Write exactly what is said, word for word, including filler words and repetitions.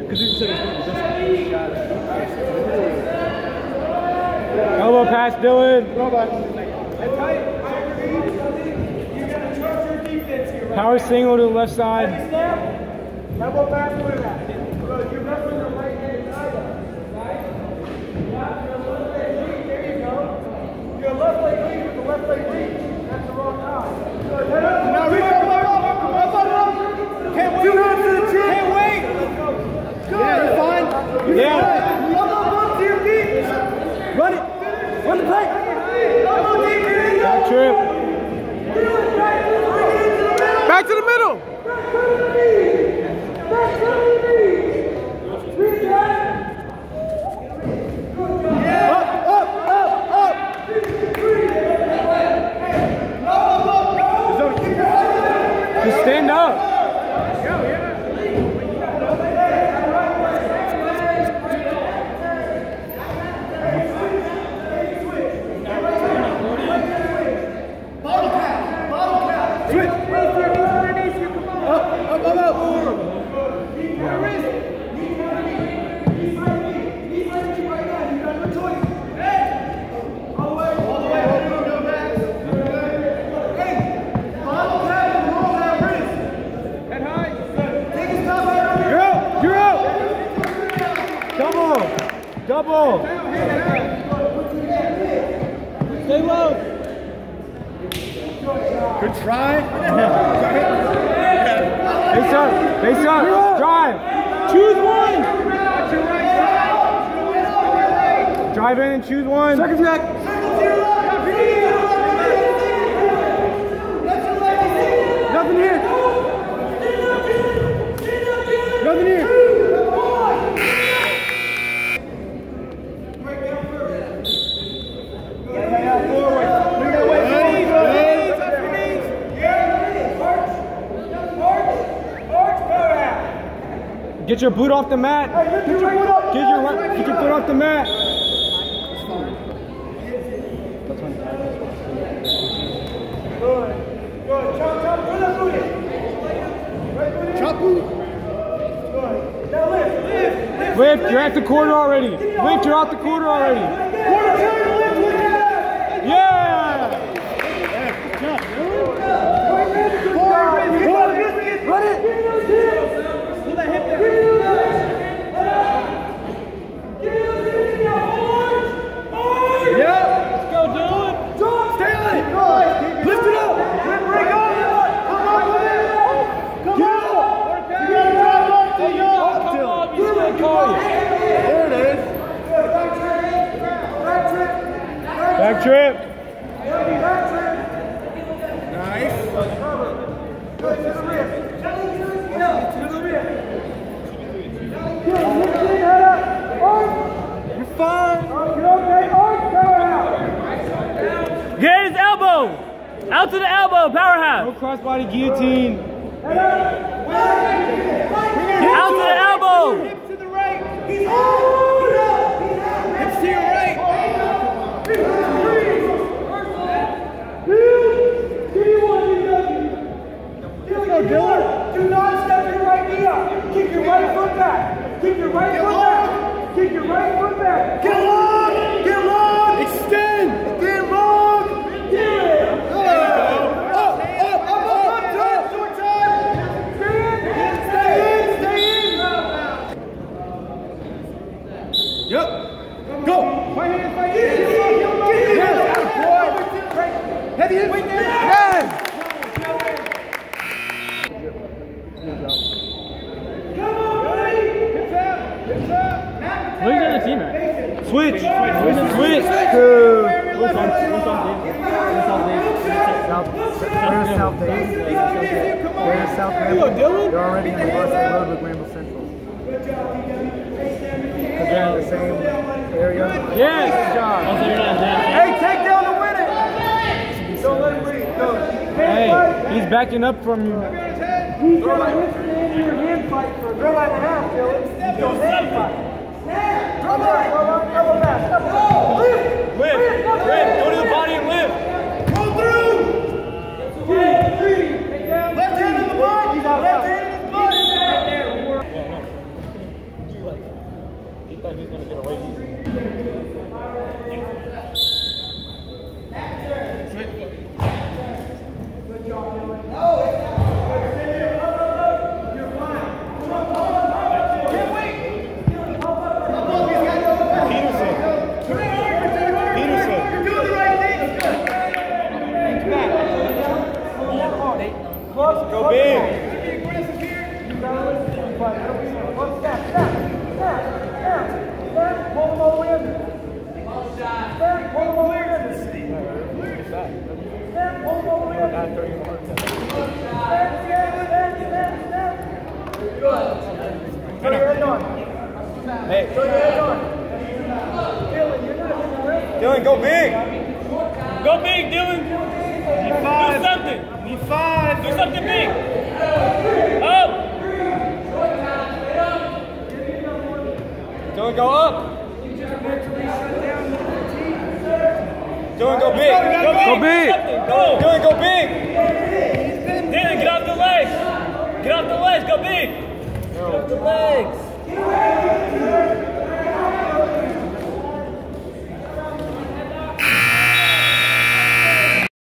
Elbow pass, Dylan. Power single to the left side. Elbow pass, look at that. You're wrestling the right hand side. There you go. Your left leg lead with the left leg lead. That's the wrong time. Now reach up, up, up, up, up. Can't wait. Two hands to the chin. Can't wait. Yeah, you're fine. You're Yeah. fine. Elbow up to your feet. Run it. Run the play. Elbow deep. Back trip. Back to the middle. Up, up, up, up. Just stand up. Bottle cap, bottle cap. Switch. Up, up, up, up. Double. Stay low. Good try. Face up. Face up. Drive. Choose one. Drive in and choose one. Second jack. Nothing here. Nothing here. Get your boot off the mat. Hey, get your foot off. Get your get your foot off the mat. Good. Good. Chop, chop. Put that boot in. Chop boot. Good. Now lift, lift, lift. Lift. You're at the corner already. Lift. You're out the corner already. Corner, turn, lift, lift. Yeah. Run it. Back trip. Nice. Good to the rib. To the rib. You're fine. You're okay. Arch, power out. Get his elbow. Out to the elbow. Power half. No crossbody guillotine. Out to the elbow. Hips to the right. Hips to your right. Dylan, do not step your right knee up. Keep your right foot back. Keep your right foot back. Keep your right foot back. Get long. Get long. Extend. Get long. Yeah. Up, up, up, up, up. Short time. Stay in. Stay in. Stay in. Yep. Go. Right hand, right hand. Yes, boy. Heavy hit. Yes. Look at the team at. Switch. Switch. Switch. Switch. What's on? What's on? South. Where's South Dave? Where's South Dave? They're already in the Boston Road with Granville Central. Because they're in the same area. Yes. Good job. Hey, take down the winner. Don't let him breathe. Go. Hey, he's backing up from you. He's got to lift it into your hand fight for a throw and a half, Dylan. Your hand fight. Throw back, elbow back, elbow back. Lift, Lift. Lift. Go to the body and lift. Go through. Three, three. Left hand in the butt. Left hand in the butt. bet he's going to get away easy. Good job, Dylan. Go big! One step, step, step, step, step, pull them all in. Step, pull them all in. Step, pull them all in. Step, step, step, step, step. Good. Put your head on. Hey. Put your head on. Dylan, you're not hitting the rim. Dylan, go big! Go big, Dylan! Need five. Do something! Need five! Do something big! Up! Dylan, go up! Dylan, go big! Go big! Go big! Go! Dylan, go big! Dylan, get off the legs! Get off the legs, go big! Get off the legs!